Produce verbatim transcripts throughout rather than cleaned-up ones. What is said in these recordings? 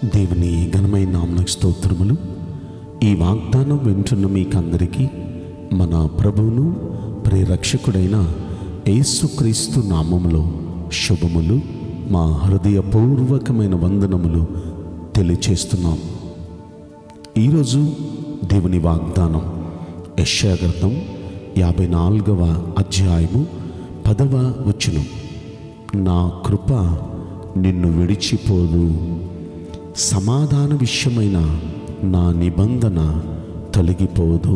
దేవుని ఘనమైన నామమునకు స్తోత్రములు. ఈ వాగ్దానం వింటున్న మీకందరికీ మన ప్రభువును ప్రియరక్షకుడైన యేసుక్రీస్తు నామములో శుభములు, మా హృదయపూర్వకమైన వందనములు తెలియచేస్తున్నాం. ఈరోజు దేవుని వాగ్దానం యెషయా గ్రంథం యాభై నాలుగవ అధ్యాయము పదవ వచనం. నా కృప నిన్ను విడిచిపోదు, సమాధాన విషయమైన నా నిబంధన తొలగిపోదు.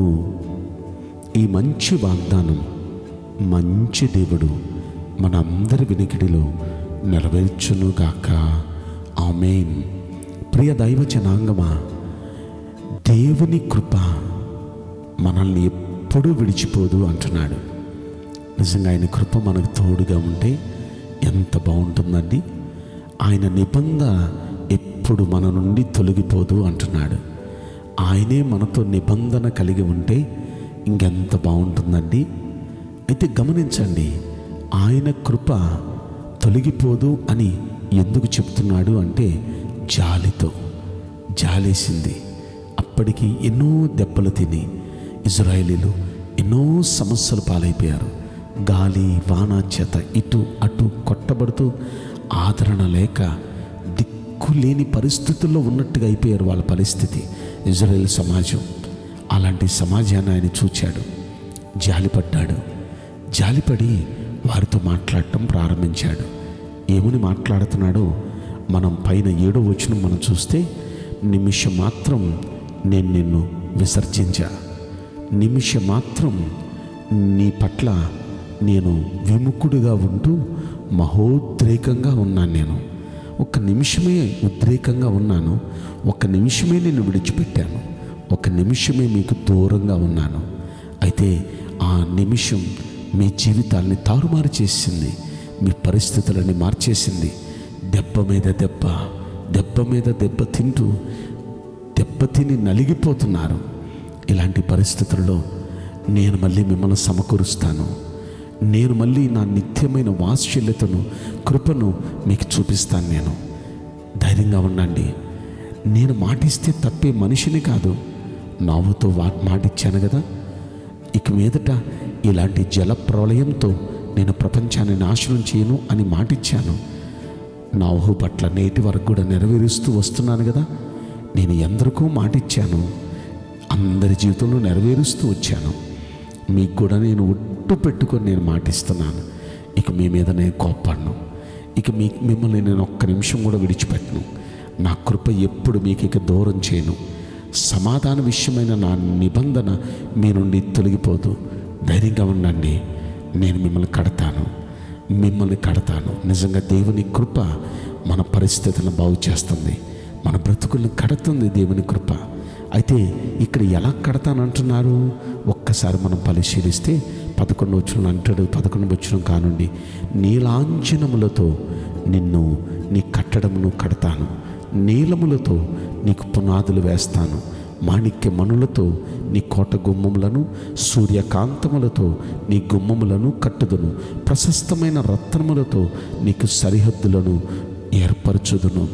ఈ మంచి వాగ్దానం మంచి దేవుడు మనందరి వినికిడిలో నెరవేర్చునుగాక. ఆమేన్. ప్రియ దైవ జనాంగమా, దేవుని కృప మనల్ని ఎప్పుడూ విడిచిపోదు అంటున్నాడు. నిజంగా ఆయన కృప మనకు తోడుగా ఉంటే ఎంత బాగుంటుందండి. ఆయన నిబంధన ఎప్పుడు మన నుండి తొలగిపోదు అంటున్నాడు. ఆయనే మనతో నిబంధన కలిగి ఉంటే ఇంకెంత బాగుంటుందండి. అయితే గమనించండి, ఆయన కృప తొలగిపోదు అని ఎందుకు చెప్తున్నాడు అంటే జాలితో. జాలేసింది. అప్పటికి ఎన్నో దెబ్బలు తిని ఇజ్రాయేలీలు ఎన్నో సమస్యలు పాలైపోయారు. గాలి వాన చేత ఇటు అటు కొట్టబడుతూ ఆదరణ లేక దిక్కు లేని పరిస్థితుల్లో ఉన్నట్టుగా అయిపోయారు వాళ్ళ పరిస్థితి. ఇజ్రాయేల్ సమాజం అలాంటి సమాజాన్ని ఆయన చూచాడు, జాలిపడ్డాడు. జాలిపడి వారితో మాట్లాడటం ప్రారంభించాడు. ఏమని మాట్లాడుతున్నాడో మనం పైన ఏడో వచనం మనం చూస్తే, నిమిషం మాత్రం నేను నిన్ను విసర్జించా, నిమిషం మాత్రం నీ పట్ల నేను విముఖుడుగా ఉంటూ మహోద్రేకంగా ఉన్నాను. నేను ఒక నిమిషమే ఉద్రేకంగా ఉన్నాను, ఒక నిమిషమే నేను విడిచిపెట్టాను, ఒక నిమిషమే మీకు దూరంగా ఉన్నాను. అయితే ఆ నిమిషం మీ జీవితాన్ని తారుమారు చేసింది, మీ పరిస్థితులని మార్చేసింది. దెబ్బ మీద దెబ్బ, దెబ్బ మీద దెబ్బ తింటూ దెబ్బతిని నలిగిపోతున్నారు. ఇలాంటి పరిస్థితుల్లో నేను మళ్ళీ మిమ్మల్ని సమకూరుస్తాను, నేను మళ్ళీ నా నిత్యమైన వాత్సల్యతను కృపను మీకు చూపిస్తాను. నేను ధైర్యంగా ఉండండి. నేను మాటిస్తే తప్పే మనిషిని కాదు, నావుతో వా మాటిచ్చాను కదా. ఇక మీదట ఇలాంటి జల ప్రళయంతో నేను ప్రపంచాన్ని నాశనం చేయను అని మాటిచ్చాను. నా ఊహ పట్ల నేటి వరకు కూడా నెరవేరుస్తూ వస్తున్నాను కదా. నేను ఎందరికో మాటిచ్చాను, అందరి జీవితంలో నెరవేరుస్తూ వచ్చాను. మీకు కూడా నేను ఒట్టు పెట్టుకొని నేను మాటిస్తున్నాను. ఇక మీ మీద నేను కోప్పడను, ఇక మీ మిమ్మల్ని నేను ఒక్క నిమిషం కూడా విడిచిపెట్టను. నా కృప ఎప్పుడు మీకు ఇక దూరం చేయను. సమాధాన విషయమైన నా నిబంధన మీ నుండి తొలగిపోదు. ధైర్యంగా ఉండండి, నేను మిమ్మల్ని కడతాను, మిమ్మల్ని కడతాను. నిజంగా దేవుని కృప మన పరిస్థితులను బాగు చేస్తుంది, మన బ్రతుకులను కడుతుంది దేవుని కృప. అయితే ఇక్కడ ఎలా కడతానంటున్నారు ఒక్కసారి మనం పరిశీలిస్తే పదకొండు వచనం అంటాడు. పదకొండు వచనం కానుండి, నీలాంజనములతో నిన్ను నీ కట్టడమును కడతాను, నీలములతో నీకు పునాదులు వేస్తాను, మాణిక్య మణులతో నీ కోట గుమ్మములను, సూర్యకాంతములతో నీ గుమ్మములను కట్టుదును, ప్రశస్తమైన రత్నములతో నీకు సరిహద్దులను ఏర్పరచుదును.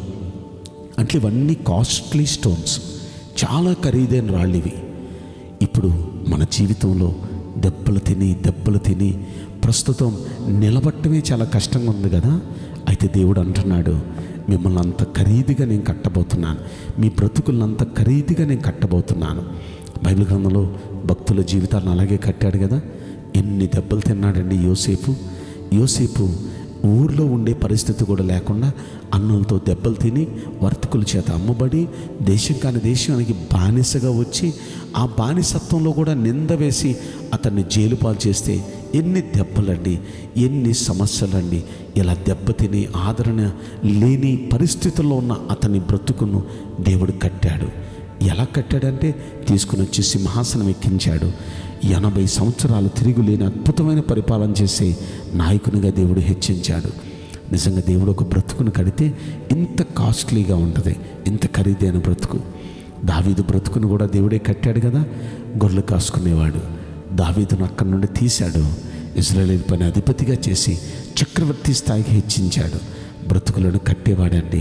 అంటే ఇవన్నీ కాస్ట్లీ స్టోన్స్, చాలా ఖరీదైన రాళ్ళు ఇవి. ఇప్పుడు మన జీవితంలో దెబ్బలు తిని దెబ్బలు తిని ప్రస్తుతం నిలబట్టమే చాలా కష్టంగా ఉంది కదా. అయితే దేవుడు అంటున్నాడు, మిమ్మల్ని అంత ఖరీదుగా నేను కట్టబోతున్నాను, మీ బ్రతుకులను అంత ఖరీదుగా నేను కట్టబోతున్నాను. బైబిల్ గ్రంథంలో భక్తుల జీవితాలను అలాగే కట్టాడు కదా. ఎన్ని దెబ్బలు తిన్నాడండి యోసేపు. యోసేపు ఊర్లో ఉండే పరిస్థితి కూడా లేకుండా అన్నులతో దెబ్బలు తిని వర్తకుల చేత అమ్మబడి దేశం కాని దేశానికి బానిసగా వచ్చి ఆ బానిసత్వంలో కూడా నింద వేసి అతన్ని జైలు పాలు చేస్తే ఎన్ని దెబ్బలండి, ఎన్ని సమస్యలండి. ఇలా దెబ్బతిని ఆదరణ లేని పరిస్థితుల్లో ఉన్న అతని బ్రతుకును దేవుడు కట్టాడు. ఎలా కట్టాడంటే తీసుకుని వచ్చి సింహాసనం ఎక్కించాడు. ఎనభై సంవత్సరాలు తిరుగులేని అద్భుతమైన పరిపాలన చేసే నాయకునిగా దేవుడు హెచ్చించాడు. నిజంగా దేవుడు ఒక బ్రతుకును కడితే ఇంత కాస్ట్లీగా ఉంటుంది, ఇంత ఖరీదైన బ్రతుకు. దావీదు బ్రతుకును కూడా దేవుడే కట్టాడు కదా. గొర్రెలు కాసుకునేవాడు, దావీదును అక్కడి నుండి తీశాడు, ఇశ్రాయేలు పైన అధిపతిగా చేసి చక్రవర్తి స్థాయికి హెచ్చించాడు. బ్రతుకులను కట్టేవాడండి.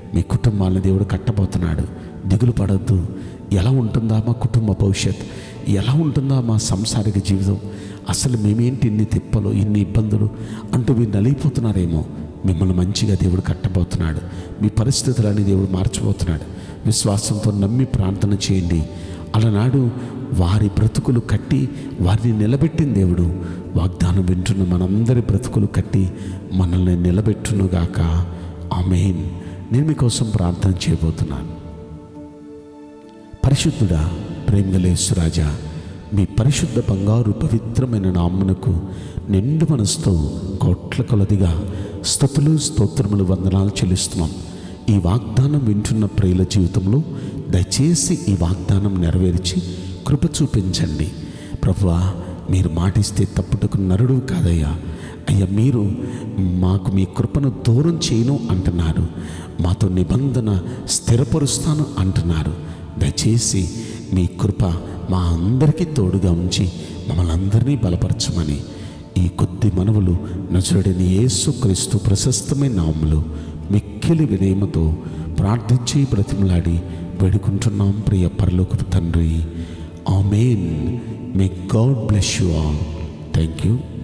మీ కుటుంబాలను దేవుడు కట్టబోతున్నాడు. దిగులు పడొద్దు. ఎలా ఉంటుందా మా కుటుంబ భవిష్యత్, ఎలా ఉంటుందా మా సంసారిక జీవితం, అసలు మేమేంటి ఇన్ని తిప్పలు ఇన్ని ఇబ్బందులు అంటూ మీరు నలిగిపోతున్నారేమో. మిమ్మల్ని మంచిగా దేవుడు కట్టబోతున్నాడు. మీ పరిస్థితులని దేవుడు మార్చబోతున్నాడు. విశ్వాసంతో నమ్మి ప్రార్థన చేయండి. అలనాడు వారి బ్రతుకులు కట్టి వారిని నిలబెట్టిన దేవుడు వాగ్దానం వింటున్న మనందరి బ్రతుకులు కట్టి మనల్ని నిలబెట్టునుగాక. ఆమేన్. నేను మీకోసం ప్రార్థన చేయబోతున్నాను. పరిశుద్ధుడా, ప్రేమగల యేసురాజా, మీ పరిశుద్ధ బంగారు పవిత్రమైన నామమునకు నిండు మనసుతో కోట్ల కొలదిగా స్తుతులు స్తోత్రములు వందనాలు చెల్లిస్తున్నాం. ఈ వాగ్దానం వింటున్న ప్రియుల జీవితంలో దయచేసి ఈ వాగ్దానం నెరవేర్చి కృప చూపించండి. ప్రభువా, మీరు మాటిస్తే తప్పుటకు నరుడు కాదయ్యా. అయ్యా, మీరు మాకు మీ కృపను దూరం చేయను అంటున్నారు. మాతో నిబంధన స్థిరపరుస్తాను అంటున్నారు. దయచేసి మీ కృప మా అందరికీ తోడుగా ఉంచి మమ్మల్ని అందరినీ బలపరచమని ఈ కొద్ది మనవులు నజరుడైన యేసుక్రీస్తు ప్రశస్తమైన నామములో మిక్కిలి వినయముతో ప్రార్థించి బ్రతిమలాడి వేడుకుంటున్నాం ప్రియ పరలోకపు తండ్రి. ఆమేన్. May God bless you all. Thank you.